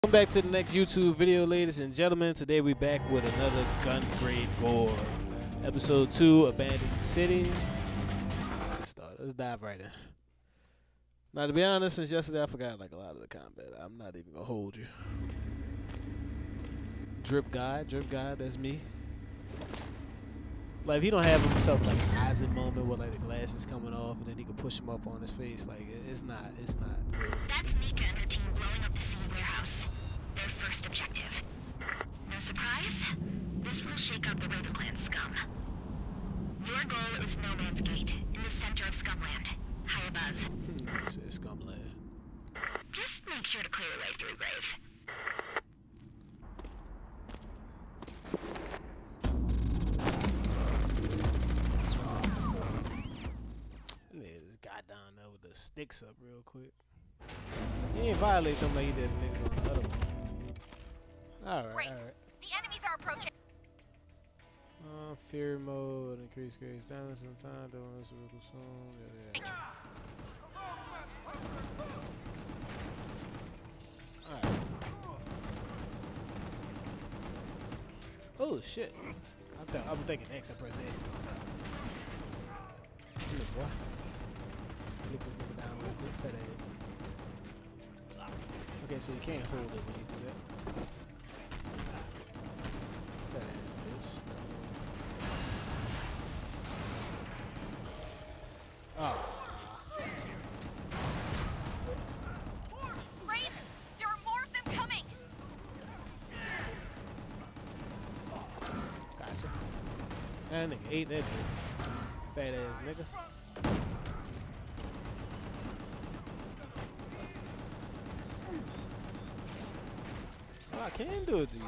Welcome back to the next YouTube video, ladies and gentlemen. Today we back with another gun grade gore. Episode 2, Abandoned City. Let's dive right in. Now, to be honest, since yesterday I forgot like a lot of the combat. I'm not even gonna hold you. Drip guy, that's me. Like if he don't have himself like an Isaac moment where like the glass is coming off and then he can push him up on his face, like it's not real. That's Mika and her team blowing up the city warehouse. Their first objective. No surprise? This will shake up the RavenClan scum. Your goal is No Man's Gate, in the center of Scumland, high above. It says Scumland. Just make sure to clear the way through, Grave. This guy down there with the sticks up real quick. He ain't violate them like he did the niggas on the other one. Alright. The enemies are approaching. Fear mode, increase grace damage sometimes, don't miss a local soon. Yeah. Alright. Oh shit. I'm thinking X, I press A. Look, boy. Flip this nigga down real quick, fat ass. Okay, so you can't hold it when you do that. Fat ass bitch. Oh. Raven, there are more of them coming. Gotcha. That nigga ate that bitch. Fat ass nigga. Oh, I can do it to you.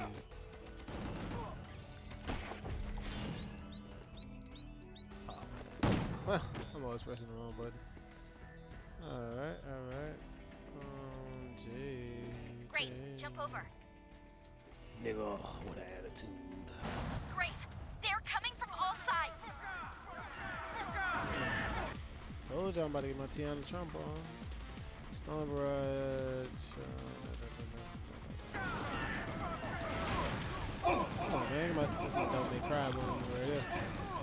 Oh. Well, I'm always pressing the wrong button. Alright. J. Great, jump over. Nigga, what an attitude. Great, they're coming from all sides. Told y'all I'm about to get my Tiana Trump on. Storm Barrage. Oh man, my dog may cry when I'm right there.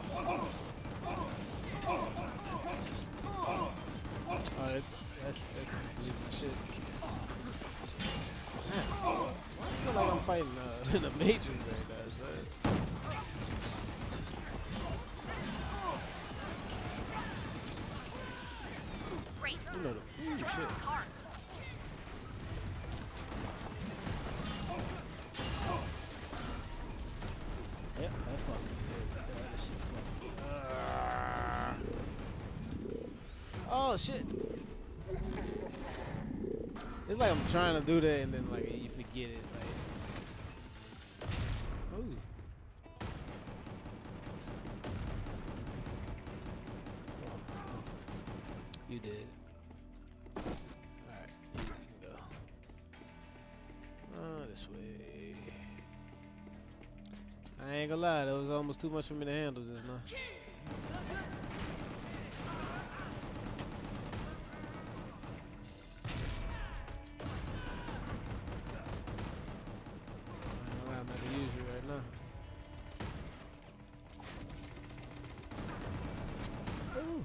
Oh, that's completely my shit. Man, why I feel like I'm fighting in a Matrix right now? Is that? Great. You know the shit. Cars. Yep, that fucking did. That shit fucking. Oh shit! It's like I'm trying to do that and then like you forget it. Like, ooh. You did. Alright, you can go. This way. I ain't gonna lie, that was almost too much for me to handle just now. I don't know how I'm gonna use you right now. Ooh.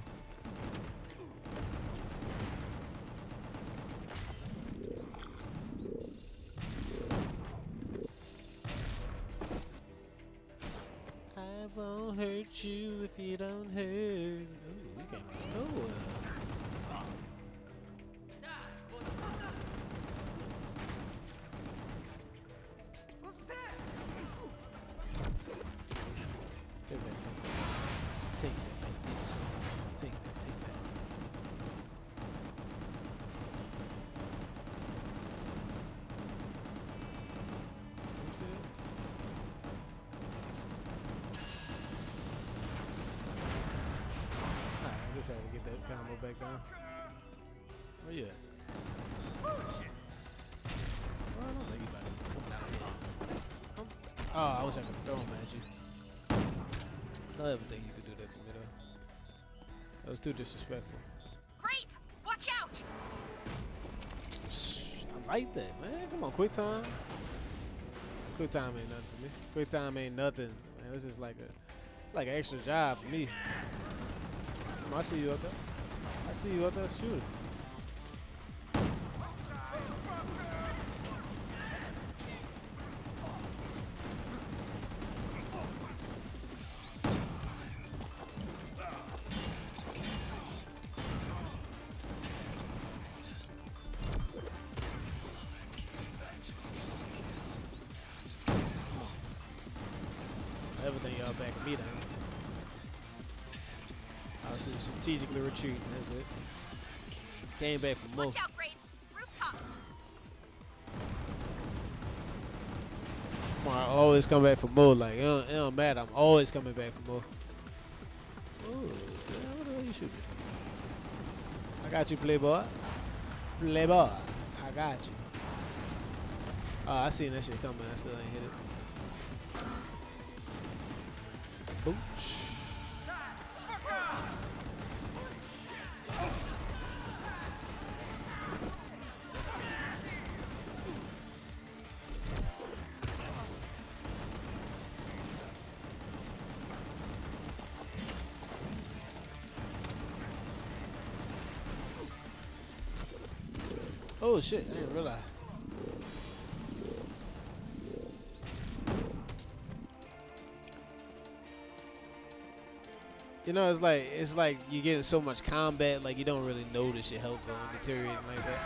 I won't hurt you if you don't hurt. Ooh, we came out of nowhere. What's that? Take that. Take that. Take that. What's that? Alright, I guess I had to get that combo back down. Where you at? Well, I don't think you about to come down here. Oh, I wish I could throw him at you. I never think you could do that to me though. That was too disrespectful. Grape, watch out! like that, man. Come on, quick time. Quick time ain't nothing to me. Quick time ain't nothing, man. It's just like an extra job for me. Come on, I see you up there. I see you up there shooting. Everything y'all backing me down. I should strategically retreat. That's it. Came back for more. Watch out, Grape. Rooftop. I always come back for more. Like it don't matter. I'm always coming back for more. Ooh, man, what the hell you shooting? I got you, playboy. Playboy. I got you. Oh, I seen that shit coming. I still ain't hit it. Boosh. Oh shit, I didn't realize. You know, it's like you're getting so much combat, like you don't really notice your health going deteriorating like that.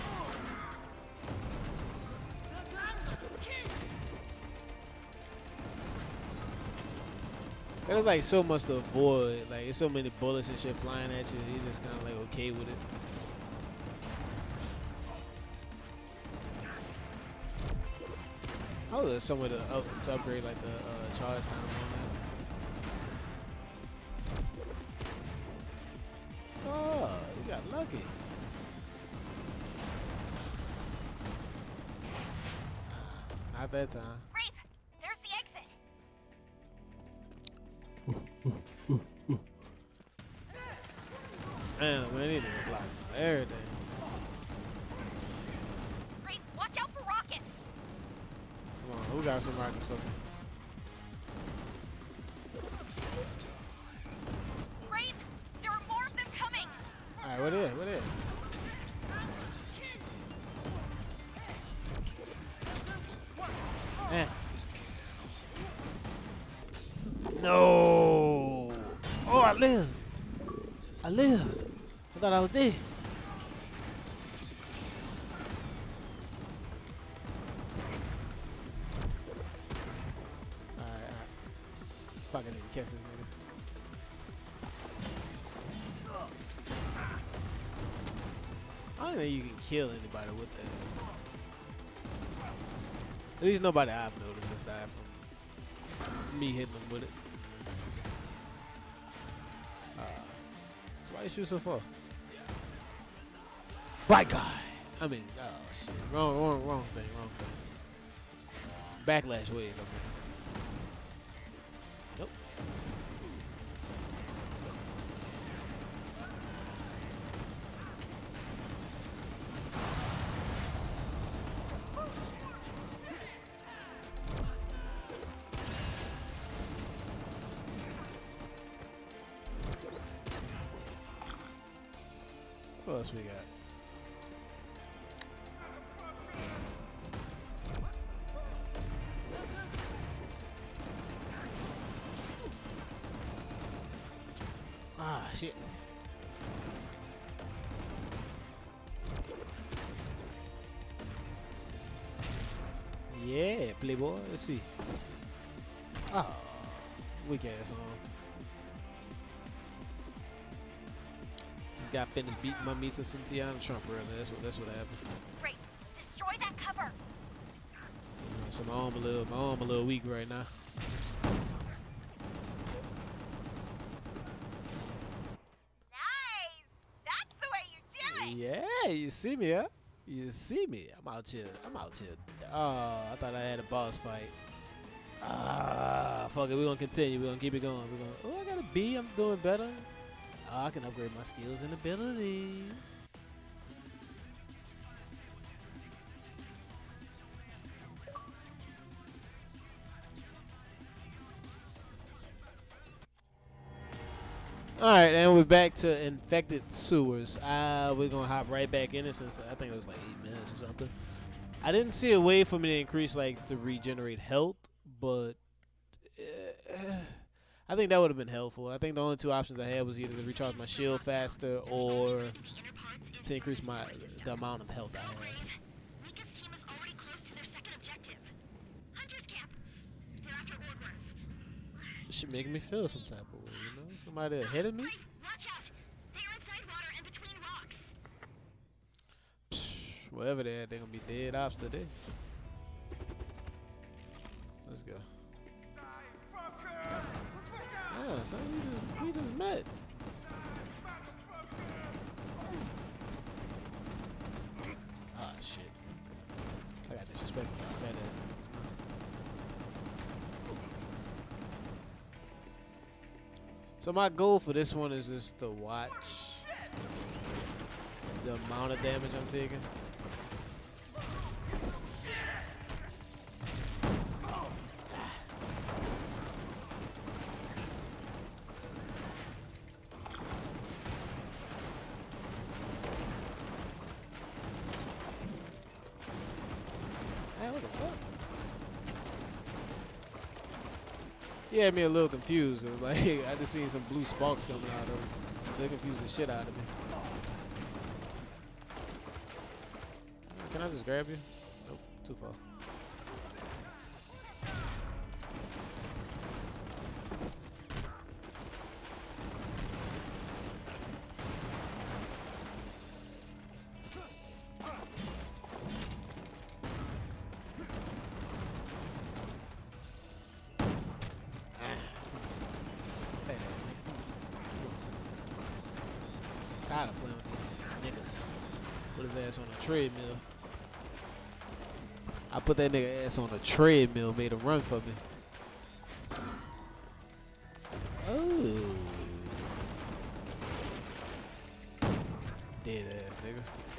There's like so much to avoid, like there's so many bullets and shit flying at you, you're just kind of like okay with it. Oh, there's somewhere to upgrade like the charge time on that. Oh, you got lucky. Not that time. Grape, there's the exit. Damn, man, he didn't block everything. Grape, watch out for rockets. Come on, who got some rockets for me? Grape, there are more of them coming. Alright, what is? What is? Eh. No. Oh, I lived. I lived. I thought I was dead. Alright. Fucking need to catch this nigga. I don't think you can kill anybody with that. At least nobody I've noticed has died from me hitting them with it. That's why you shoot so far. White guy. I mean, oh shit. Wrong thing. Backlash wave. Okay. Nope. What else we got? Ah, shit. Yeah, playboy. Let's see. Ah, weak ass on. This guy finished beating my meat to some Tiana Trump earlier. That's what happened. Great, destroy that cover. So my arm a little weak right now. Nice. That's the way you do it. Yeah, you see me, huh? You see me. I'm out here. Oh, I thought I had a boss fight. Ah, fuck it. We're gonna continue. We're gonna keep it going. Oh, I got a B. I'm doing better. Oh, I can upgrade my skills and abilities. Alright, and we're back to infected sewers. We're gonna hop right back in it since I think it was like 8 minutes or something. I didn't see a way for me to increase like to regenerate health, but I think that would have been helpful. I think the only two options I had was either to recharge my shield faster or to increase the amount of health I have. Mika's team is already close to their second objective. Hunter's camp. They're after Orgworth. It should make me feel some type of way, you know? Somebody ahead of me? Watch out! They are inside water and between rocks. Wherever they're at, they're gonna be dead ops today. Let's go. Yeah, son, we just met. Ah, shit. I got disrespect for my fat ass niggas. So my goal for this one is just to watch the amount of damage I'm taking. What the fuck? He had me a little confused. It was like I just seen some blue sparks coming out of him, so it confused the shit out of me. Can I just grab you? Nope, too far. Tired of playing with these niggas. Put his ass on a treadmill. I put that nigga ass on a treadmill, made him run for me. Oh. Dead ass nigga.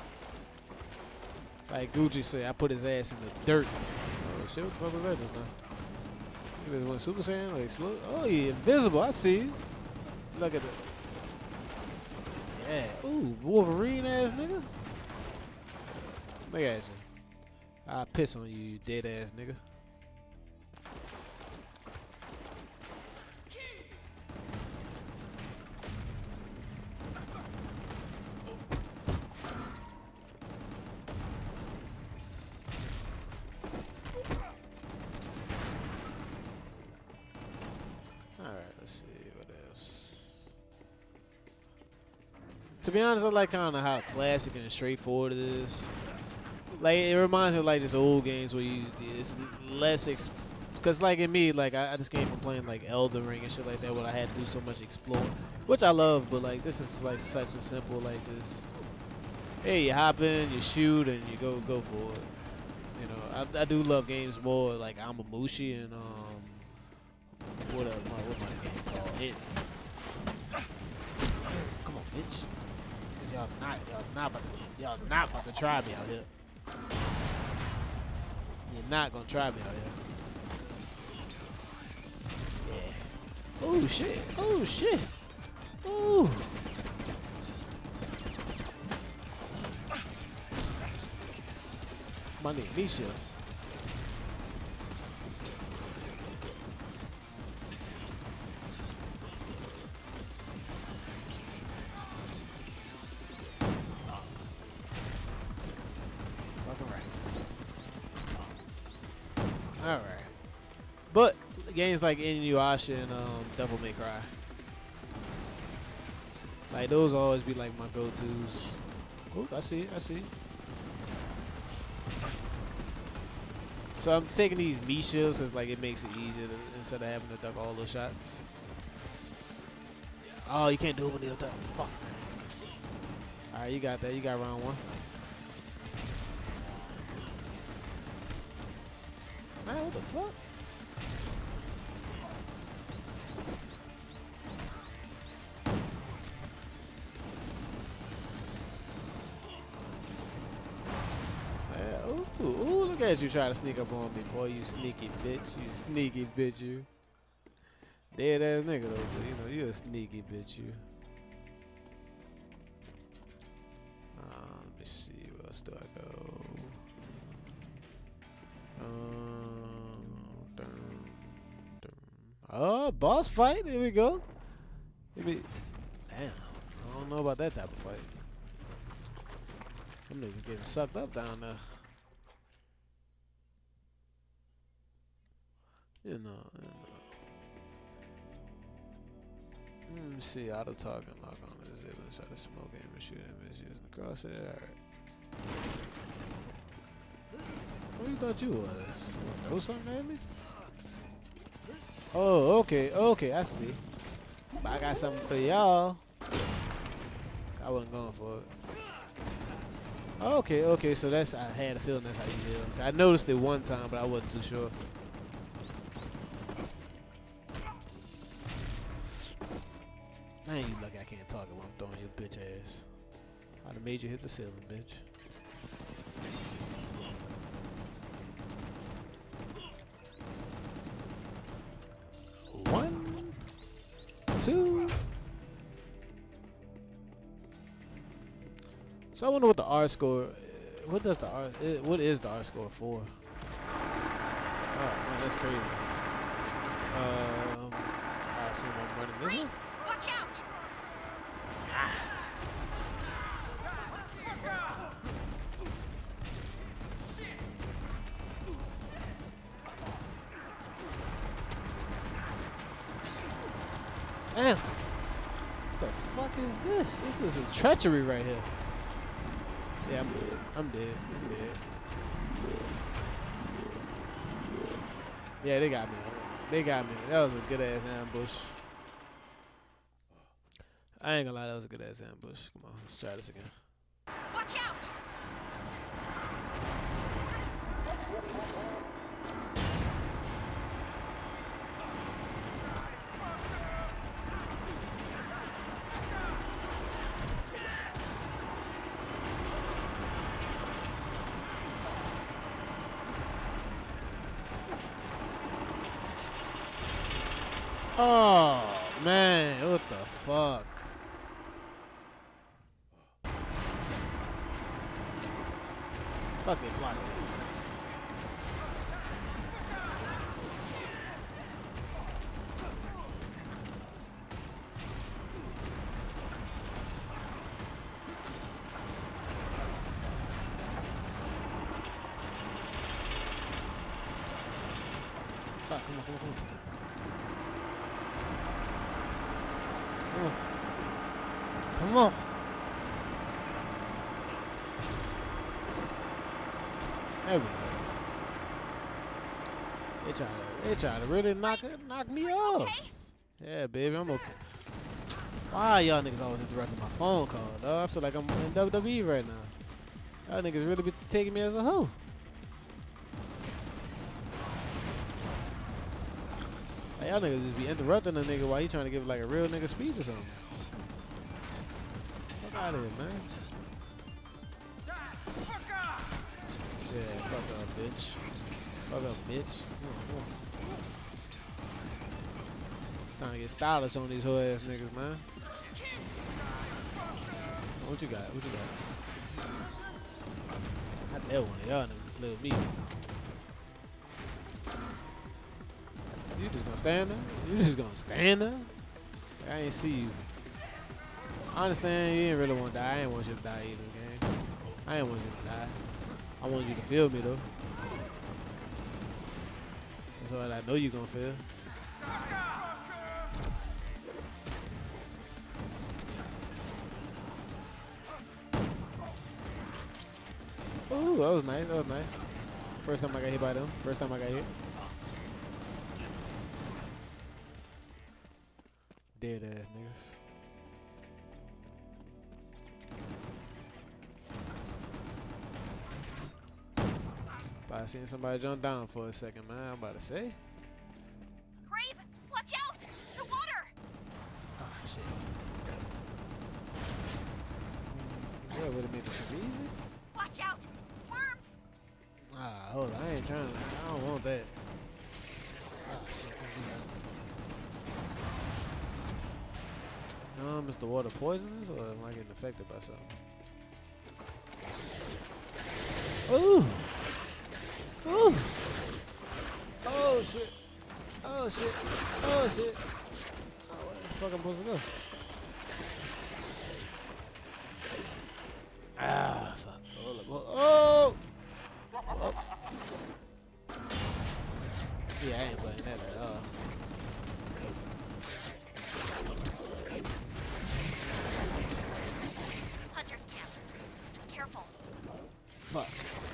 Like Gucci said, I put his ass in the dirt. Oh shit, what the fuck was that just now? You guys want Super Saiyan or explode? Oh, he invisible, I see you. Look at that. Yeah. Ooh, Wolverine ass nigga. Look at you. I'll piss on you, you dead ass nigga. Alright, let's see what else. To be honest, I like kind of how classic and straightforward it is. Like it reminds me of like just old games where it's less because like in me, like I just came from playing like Elden Ring and shit like that where I had to do so much exploring, which I love, but like this is like such a simple like this. Hey, you hop in, you shoot, and you go for it. You know, I do love games more like Amamushi and what my game called? It. Come on, bitch. Cause y'all not about to try me out here. You're not gonna try me out here. Yeah. Oh shit. Oh shit. Ooh. My name Misha. Alright. But games like Inuyasha and Devil May Cry. Like those will always be like my go-tos. Oh, I see it, I see it. So I'm taking these meat shields because like it makes it easier instead of having to duck all those shots. Oh, you can't do it when they're duck. Fuck. Alright, you got that. You got round one. Man, what the fuck? Ooh, look at you trying to sneak up on me, boy, you sneaky bitch. You sneaky bitch, you. Dead ass nigga, though, but you know, you a sneaky bitch, you. Let me see. Where else do I go? Oh, boss fight. Here we go. Damn. I don't know about that type of fight. Them niggas getting sucked up down there. You know. Let me see. Auto talk and lock on is able inside the smoke aim and shoot him is using the crosshair. Alright. What you thought you was? You wanna throw something at me? Oh, okay, I see. But I got something for y'all. I wasn't going for it. Okay, so that's, I had a feeling that's how you heal. I noticed it one time, but I wasn't too sure. Man, you lucky I can't talk while I'm throwing your bitch ass. I'd have made you hit the ceiling, bitch. One, two. So I wonder what the R score. What does the R? What is the R score for? Oh man, that's crazy. I assume I'm running this one. Watch out! Damn. What the fuck is this? This is a treachery right here. Yeah, I'm dead. Yeah, they got me. That was a good ass ambush. I ain't gonna lie, that was a good ass ambush. Come on, let's try this again. Watch out! Oh man, what the fuck? Fuck it, block it. Fuck, come on. Come on. There we go. They try to really knock me off. Okay? Yeah, baby, I'm okay. Why y'all niggas always interrupting my phone call, dog? I feel like I'm in WWE right now. Y'all niggas really be taking me as a hoe. Like, y'all niggas just be interrupting a nigga while he trying to give like a real nigga speech or something. Fuck out of here, man. Yeah, fuck up, bitch. Fuck up, bitch. Come on. It's time to get stylish on these hoe ass niggas, man. What you got? I dare one of y'all niggas to play with me. You just gonna stand there? Like, I ain't see you. I understand you ain't really want to die. I ain't want you to die either, gang. I ain't want you to die. I want you to feel me, though. That's what I know you gonna feel. Ooh, that was nice. First time I got hit by them. Dead ass niggas. I seen somebody jump down for a second, man. I'm about to say. Grave, watch out! The water! Ah, shit. That would have made this easy. Watch out! Worms! Ah, hold on. I ain't trying to. I don't want that. Ah, shit. Is the water poisonous or am I getting affected by something? Ooh. Ooh. Oh shit. Oh shit. Oh shit. Oh, where the fuck I'm supposed to go? Ah, fuck. Hold up. Oh! Oh. Yeah, I ain't playing that at all. Hunter's camp. Careful. Fuck.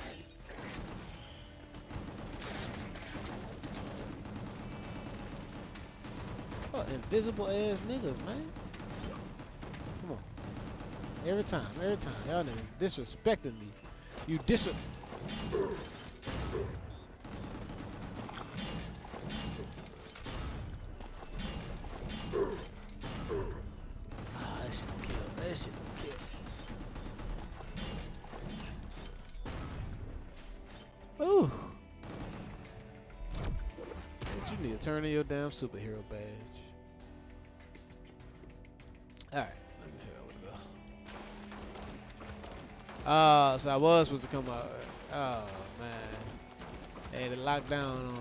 Oh, invisible ass niggas, man. Come on. Every time. Y'all niggas disrespecting me. You Ah, that shit don't kill. That shit don't kill. Ooh. What you need to turn in your damn superhero badge. Alright, let me figure out where to go. So I was supposed to come out. Oh man. They had to lock down on me.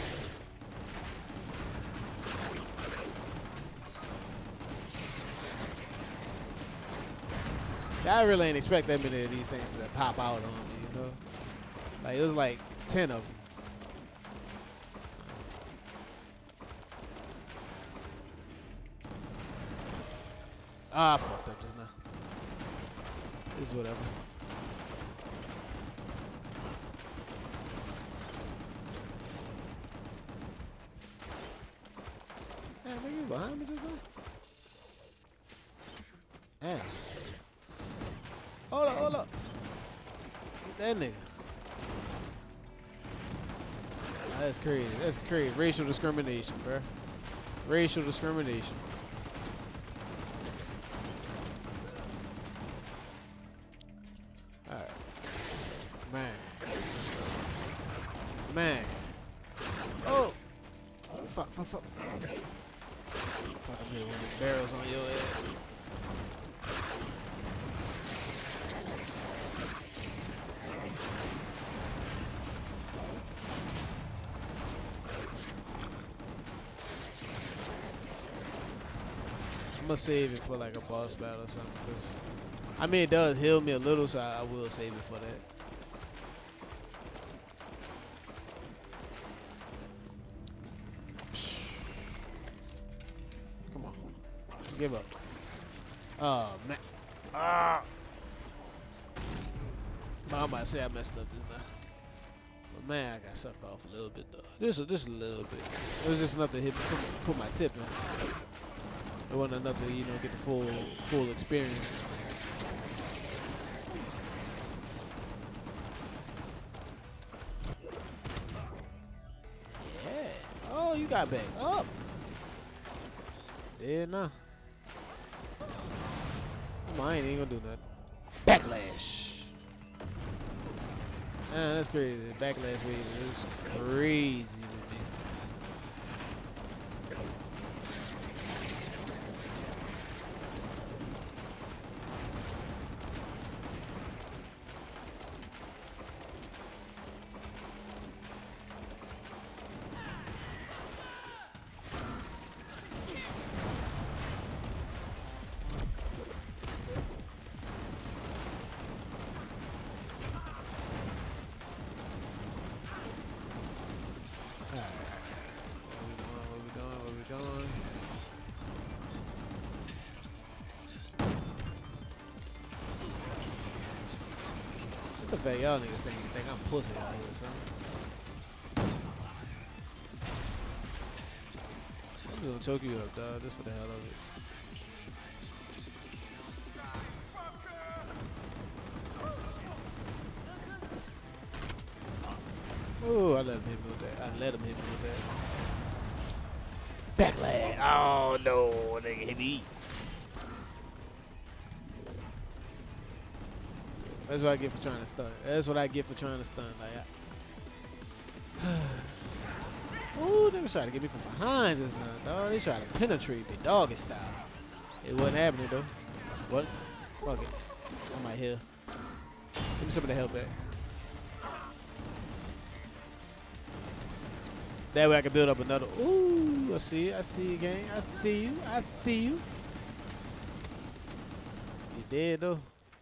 I really ain't expect that many of these things to pop out on me, you know? Like, it was like 10 of them. Ah, I fucked up just now. It's whatever. Hey, nigga, you behind me just now? Damn. Hold up. Get that nigga. Nah, that's crazy. That's crazy. Racial discrimination, bruh. Racial discrimination. Alright. Man. Oh! Fuck. Fuck, I'm hitting one of the barrels on your head. I'm gonna save it for like a boss battle or something. Cause, I mean, it does heal me a little, so I will save it for that. Come on. Give up. Oh, man. Ah! I might say I messed up just now. But man, I got sucked off a little bit though. Just a little bit. It was just enough to hit, put my tip in. It wasn't enough to, you know, get the full experience. Yeah. Oh, you got back up. Yeah, nah. Come on, I ain't gonna do nothing. Backlash. Man, that's crazy. The backlash wave is crazy with me. What we doing? What the fuck y'all niggas think I'm pussy out here, son? I'm gonna choke you up, dog, just for the hell of it. Ooh, I let him hit me with that. Backlash. Oh no, nigga hit me. That's what I get for trying to stun. Like, ooh, they was trying to get me from behind just now, dog. They tried to penetrate me, doggy style. It wasn't happening though. What? Fuck it. I might heal. Give me some of the health back. That way I can build up another. Ooh, I see you. I see you, gang. I see you. I see you. You dead though.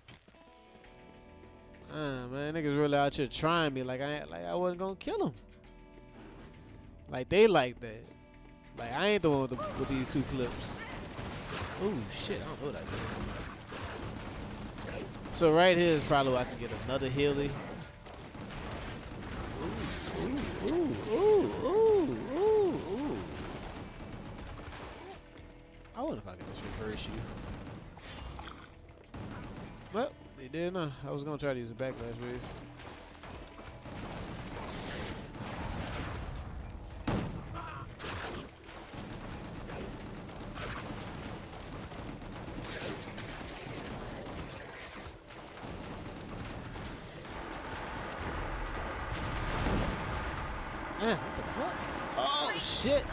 Man, niggas really out here trying me like I wasn't gonna kill him. Like they like that. Like I ain't the one with these 2 clips. Ooh, shit, I don't know what I did. So right here is probably where I can get another Healy. Ooh. I wonder if I can just reverse you. Well, they did not. I was gonna try to use a backlash wave. What the fuck? Oh shit!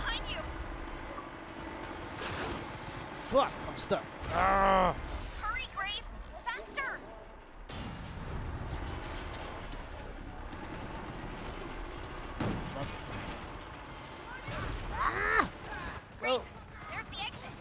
Fuck! I'm stuck. Ah! Hurry, Grave! Faster! Fuck. Ah! Grave, there's the exit.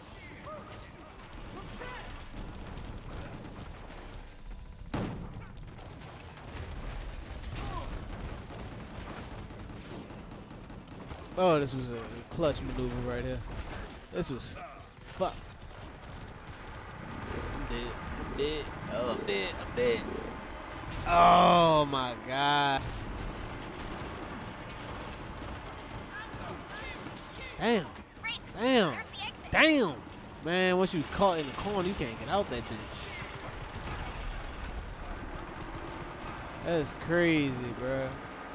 Oh, this was a clutch maneuver right here. This was fuck. I'm dead. I'm dead. Oh, I'm dead. I'm dead. Oh my god. Damn. Damn. Damn. Man, once you caught in the corner, you can't get out that bitch. That's crazy, bruh.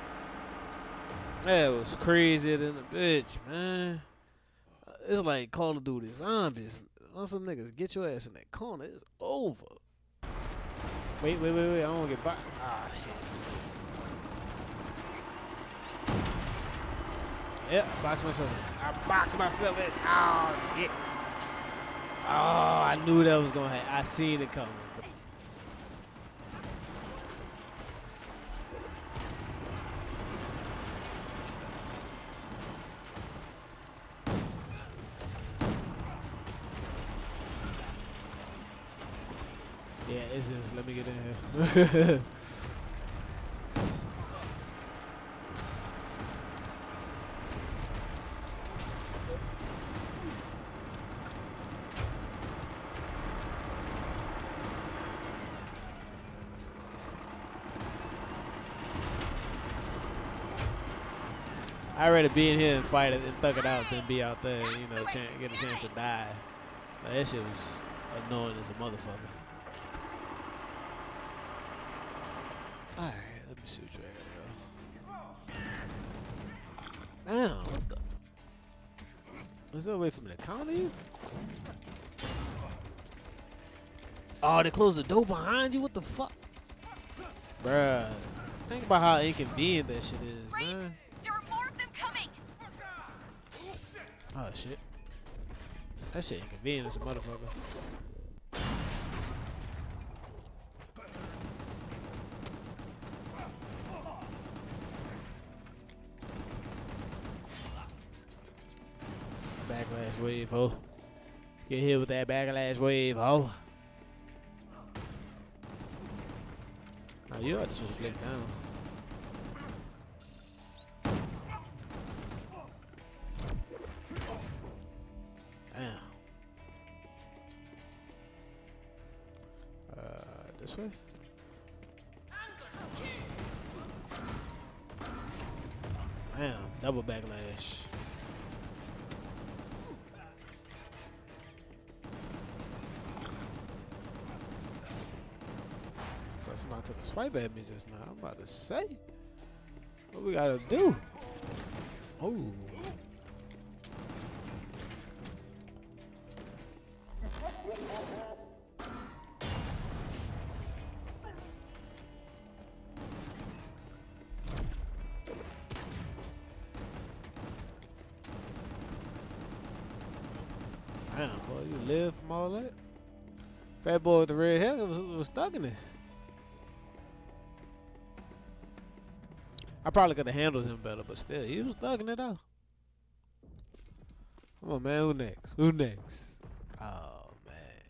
That was crazier than a bitch, man. It's like Call of Duty Zombies. Once some niggas get your ass in that corner, it's over. Wait. I don't want to get by. Ah, shit. Yep, I boxed myself in. Oh, shit. Oh, I knew that was going to happen. I seen it coming. Yeah, it's just, let me get in here. I'd rather be in here and fight it and thug it out than be out there, you know, get a chance to die. Like, that shit was annoying as a motherfucker. Alright, let me see what you gotta go. Damn, what the? Was there a way for me to counter you? Oh, they closed the door behind you? What the fuck? Bruh, think about how inconvenient that shit is, man. There are more of them coming. Oh, shit. That shit inconvenient as a motherfucker. Backlash wave, ho. Get hit with that backlash wave, ho. Oh, you ought to just click down. Damn. This way? Damn, double backlash. Somebody took a swipe at me just now. I'm about to say, what we gotta do? Oh. Damn, boy, you live from all that? Fat boy with the red hair was stuck in it. I probably could have handled him better, but still, he was thugging it out. Come on, man. Who next? Who next? Oh, man.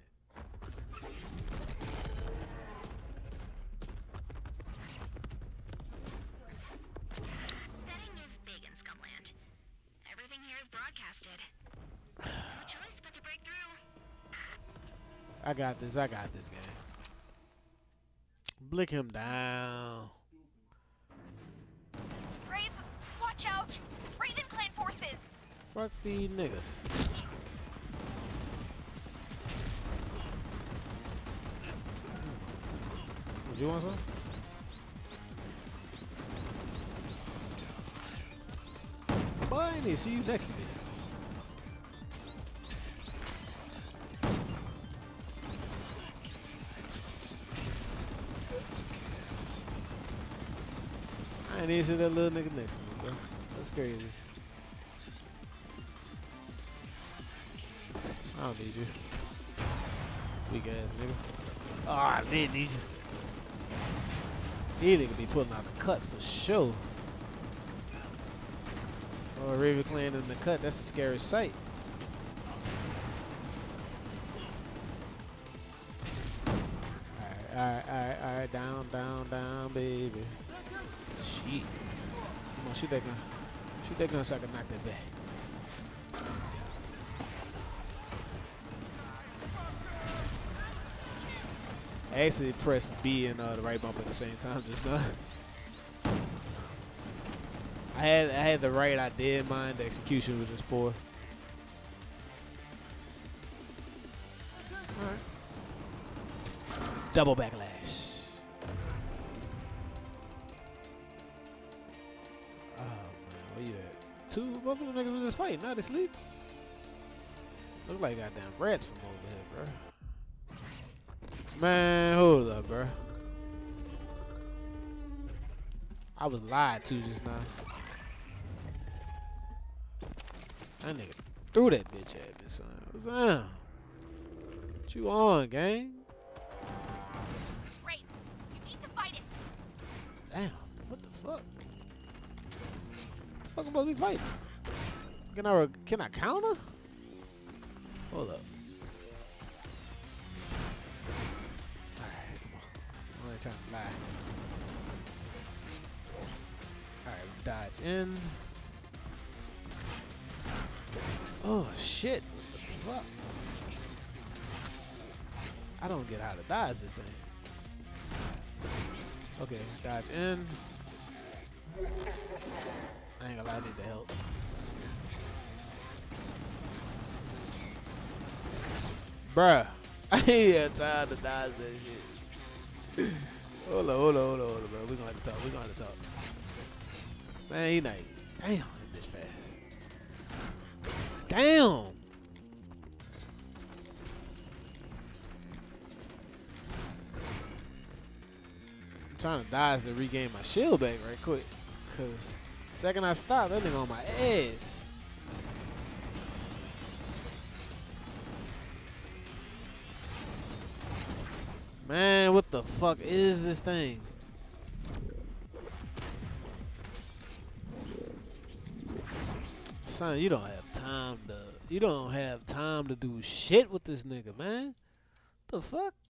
Betting is big in Scumland. Everything here is broadcasted. No choice but to break through. I got this. I got this game. Blick him down. Brave, watch out! Raven Clan forces! Fuck these niggas. Would you want some? Boy, I need to see you next to me. I ain't even see that little nigga next to me, bro. That's crazy. I don't need you. Weak ass nigga. Oh, I did need you. He nigga be pulling out the cut for sure. Oh, Raven Clan in the cut. That's a scary sight. Alright. Down, baby. Shit. Come on, shoot that gun. Shoot that gun so I can knock that back. I actually pressed B and the right bumper at the same time just now. I had the right idea in mind. The execution was just poor. All right. Double backlash. Oh man, where you at? Two both of them niggas was just fighting. Now they sleep. Look like goddamn rats from over here, bro. Man, hold up, bro. I was lied to just now. That nigga threw that bitch at me, son. What's up? What you on, gang? Great, you need to fight it. Damn, what the fuck? Fuck, I'm supposed to be fighting. Can I counter? Hold up. Alright, come on. I'm only trying to lie. Alright, dodge in. Oh shit, what the fuck? I don't get how to dodge this thing. Okay, dodge in. I ain't gonna lie, I need the help. Bruh, I ain't had time to dodge that shit. Hold on, bro. We gonna have to talk. Man, he not. Damn, this bitch fast. Damn. I'm trying to dodge to regain my shield back right quick. Cause the second I stop, that nigga on my ass. Man, what the fuck is this thing? Son, you don't have time to do shit with this nigga, man. What the fuck?